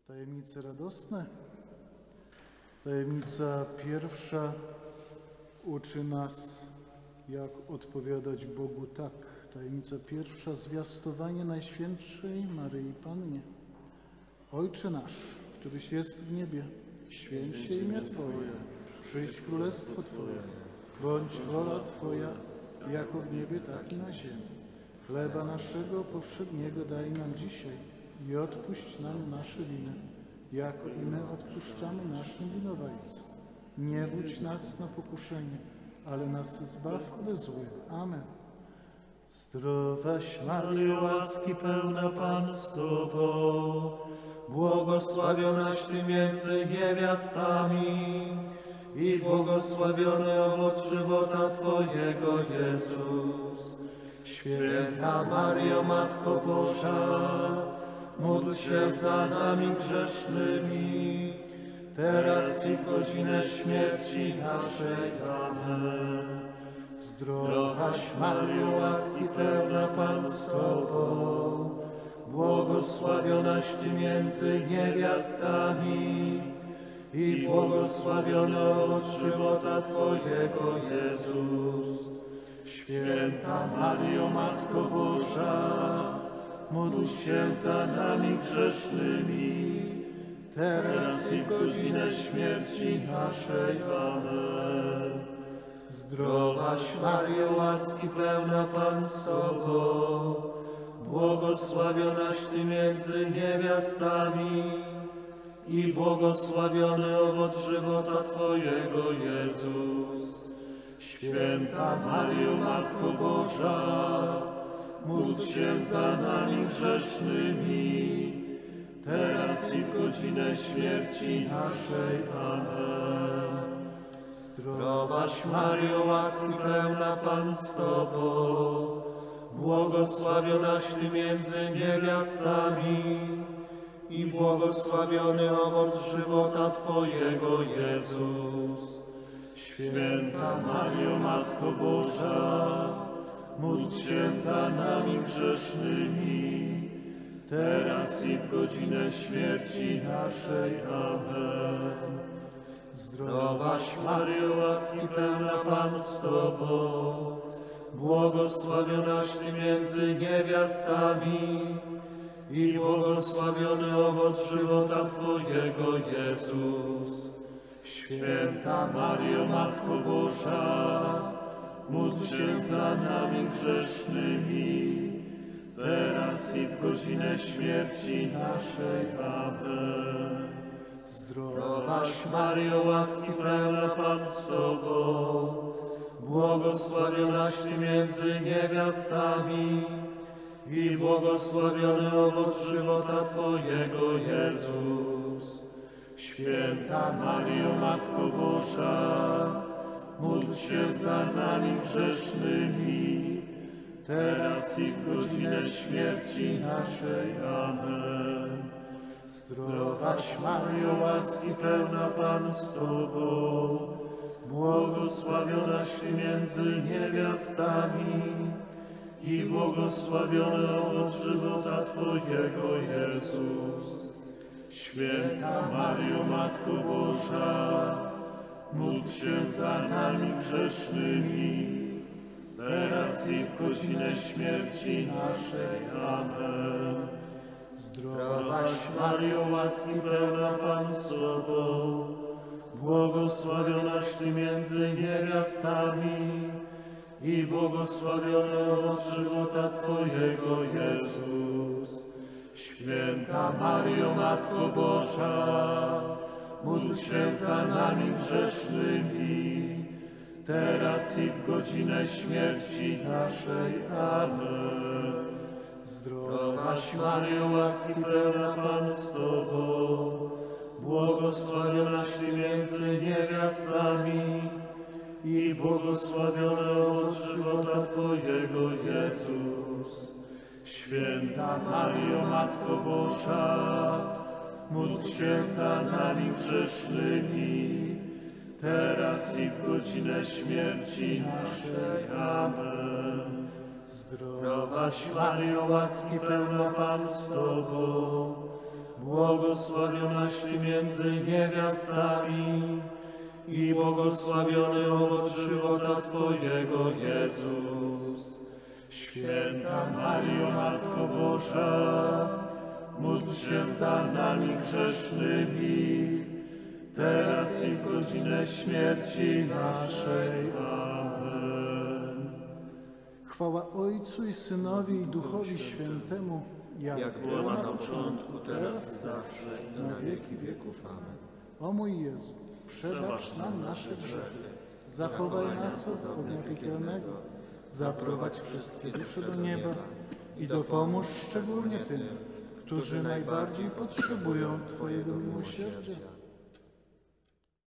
Tajemnice radosne. Tajemnica pierwsza uczy nas, jak odpowiadać Bogu tak. Tajemnica pierwsza, zwiastowanie Najświętszej Maryi Pannie. Ojcze nasz, któryś jest w niebie, święć się imię Twoje, przyjdź królestwo Twoje, bądź wola Twoja, jako w niebie, tak i na ziemi. Chleba naszego powszedniego daj nam dzisiaj i odpuść nam nasze winy, jako i my odpuszczamy naszym winowajcom. Nie wódź nas na pokuszenie, ale nas zbaw ode złych. Amen. Zdrowaś Maryjo, łaski pełna, Pan z Tobą, błogosławionaś Ty między niewiastami i błogosławiony owoc żywota Twojego, Jezus. Święta Maryjo, Matko Boża, módl się za nami grzesznymi, teraz i w godzinę śmierci naszej. Amen. Zdrowaś Maryjo, łaski pełna, Pan z Tobą, błogosławionaś Ty między niewiastami i błogosławiony owoc żywota Twojego, Jezus. Święta Maryjo, Matko Boża, módl się za nami grzesznymi, teraz i w godzinę śmierci naszej. Amen. Zdrowaś Maryjo, łaski pełna, Pan z Tobą, błogosławionaś Ty między niewiastami i błogosławiony owoc żywota Twojego, Jezus. Święta Maryjo, Matko Boża, módl się za nami grzesznymi, teraz i w godzinę śmierci naszej. Amen. Zdrowaś Maryjo, łaski pełna, Pan z Tobą, błogosławionaś Ty między niewiastami i błogosławiony owoc żywota Twojego, Jezus. Święta Maryjo, Matko Boża, módl się za nami grzesznymi, teraz i w godzinę śmierci naszej. Amen. Zdrowaś Maryjo, łaski pełna, Pan z Tobą, błogosławionaś Ty między niewiastami i błogosławiony owoc żywota Twojego, Jezus. Święta Maryjo, Matko Boża, módl się za nami grzesznymi, teraz i w godzinę śmierci naszej. Amen. Zdrowaś Maryjo, łaski pełna, Pan z Tobą, błogosławionaś Ty między niewiastami i błogosławiony owoc żywota Twojego, Jezus. Święta Maryjo, Matko Boża, módl się za nami grzesznymi, teraz i w godzinę śmierci naszej. Amen. Zdrowaś Maryjo, łaski pełna, Pan z Tobą, błogosławionaś Ty między niewiastami i błogosławiony owoc żywota Twojego, Jezus. Święta Maryjo, Matko Boża, módl się za nami grzesznymi, teraz i w godzinę śmierci naszej. Amen. Zdrowaś Maryjo, łaski pełna, Pan z Tobą, błogosławionaś Ty między niewiastami i błogosławiony owoc żywota Twojego, Jezus. Święta Maryjo, Matko Boża, módl się za nami grzesznymi, teraz i w godzinę śmierci naszej. Amen. Zdrowaś Maryjo, łaski pełna, Pan z Tobą, błogosławionaś Ty między niewiastami i błogosławiony owoc żywota Twojego, Jezus. Święta Maryjo, Matko Boża, módl się za nami grzesznymi, teraz i w godzinę śmierci naszej. Amen. Zdrowaś Maryjo, łaski pełna, Pan z Tobą, Błogosławionaś Ty między niewiastami i błogosławiony owoc żywota Twojego, Jezus. Święta Maryjo, Matko Boża, módl się za nami grzesznymi, teraz i w godzinę śmierci naszej. Amen. Chwała Ojcu i Synowi i Duchowi Świętemu, Jak była na początku, teraz i zawsze, i na wieki wieków. Amen. O mój Jezu, przebacz nam nasze grzechy, zachowaj nas od ognia piekielnego, zaprowadź wszystkie dusze do nieba i dopomóż szczególnie tym, którzy najbardziej potrzebują Twojego miłosierdzia.